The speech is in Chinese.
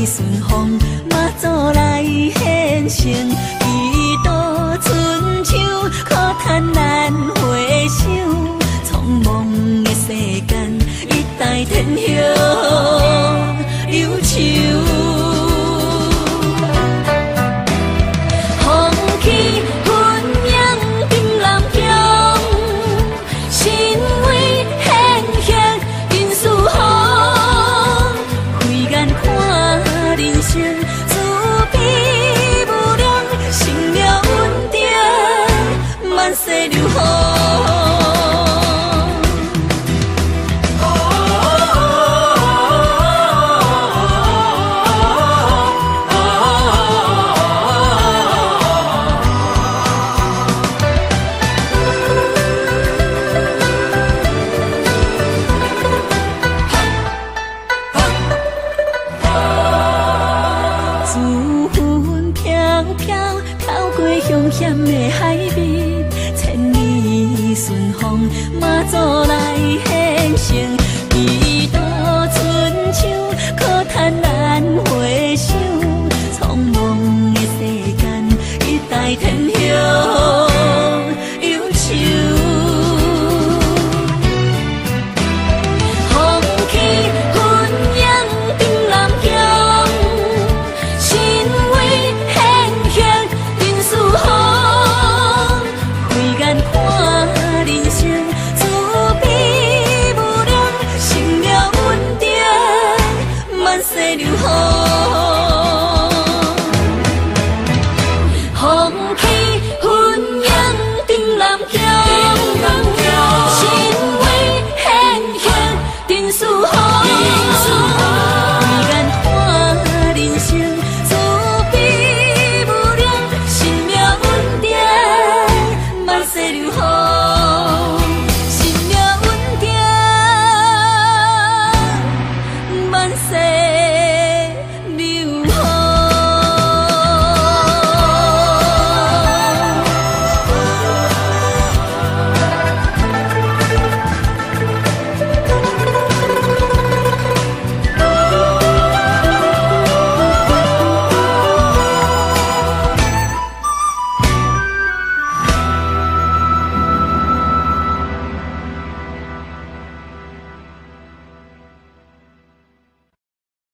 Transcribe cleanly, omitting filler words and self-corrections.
顺风，马祖来献成，几度春秋，可叹难回首。苍茫的世间，一代天后忧愁。 水流雨，珠云飘飘，飘过凶险的海面。 顺风，马祖来献成，几度春秋，可叹难回首。苍茫的世间，一代天后忧愁。风起云涌顶南向，心为献血人似风，慧眼看。 人生自悲无量，心了稳定，万世流芳。